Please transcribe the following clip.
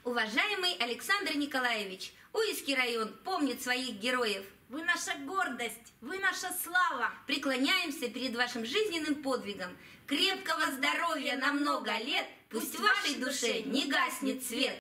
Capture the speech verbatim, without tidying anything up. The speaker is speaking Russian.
Уважаемый Александр Николаевич, Уйский район помнит своих героев. Вы наша гордость, вы наша слава. Преклоняемся перед вашим жизненным подвигом. Крепкого здоровья на много лет, пусть в вашей душе не гаснет свет.